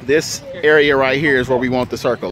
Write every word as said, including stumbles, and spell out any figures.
This area right here is where we want the circle.